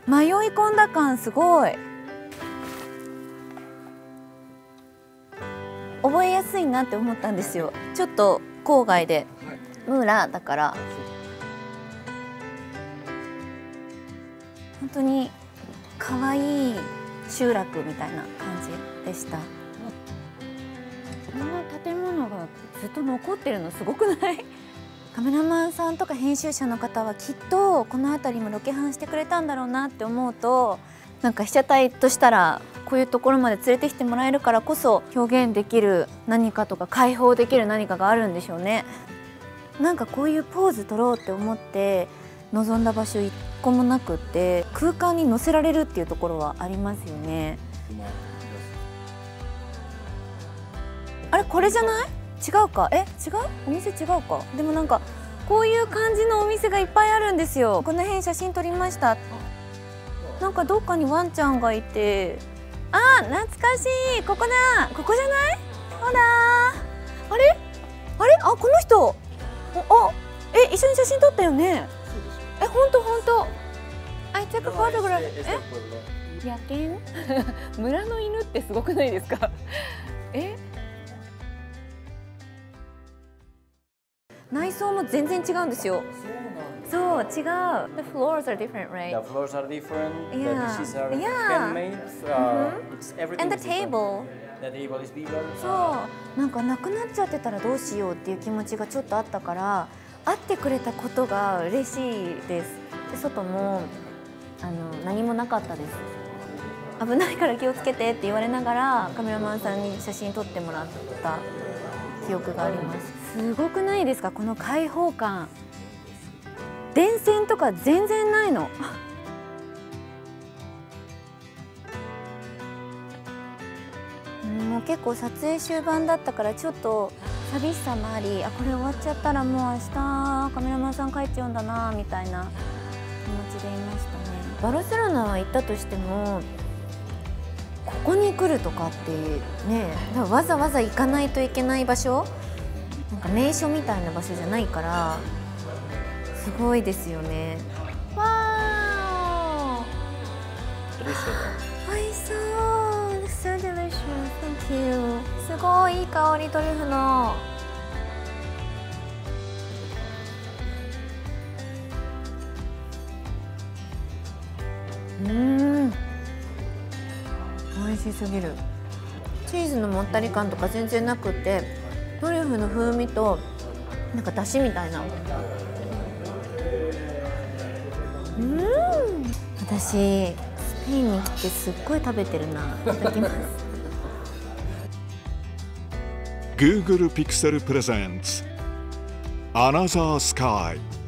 迷い込んだ感すごい。覚えやすいなって思ったんですよ。ちょっと郊外で、ムーラだから本当に可愛い集落みたいな感じでした。こんな建物がずっと残ってるのすごくない？カメラマンさんとか編集者の方はきっとこの辺りもロケハンしてくれたんだろうなって思うと、なんか被写体としたらこういうところまで連れてきてもらえるからこそ表現できる何かとか解放できる何かがあるんでしょうね。なんかこういうポーズ撮ろうって思って望んだ場所一個もなくって空間に乗せられるっていうところはありますよね。あれこれじゃない？違うか？違う？お店違うか？でもなんかこういう感じのお店がいっぱいあるんですよ。この辺写真撮りました。なんかどっかにワンちゃんがいて、あー懐かしい。ここだ。ここじゃない？ほらー。あれ？あれ？あこの人。一緒に写真撮ったよね。本当。I took a photograph。野犬？村の犬ってすごくないですか？内装も全然違うんですよ。そう違う。The floors are different, right? The floors are different. Yeah. The dishes are Yeah. handmade. It's everything. And the is different. table. The table is bigger. そうなんかなくなっちゃってたらどうしようっていう気持ちがちょっとあったから会ってくれたことが嬉しいです。で外も何もなかったです。危ないから気をつけてって言われながらカメラマンさんに写真撮ってもらった記憶があります。すごくないですかこの開放感。電線とか全然ないの。もう結構撮影終盤だったからちょっと寂しさもあり、これ終わっちゃったらもう明日カメラマンさん帰っちゃうんだなみたいな気持ちでいましたね。バルセロナは行ったとしてもここに来るとかってね、わざわざ行かないといけない場所、なんか名所みたいな場所じゃないからすごいですよね。わー、美味しそう。So delicious. Thank you. すごいいい香りトリュフの。美味しすぎる。チーズのもったり感とか全然なくってトリュフの風味となんか出汁みたいな。私スペインに来てすっごい食べてるな。いただきます。 Google Pixel Presents Another Sky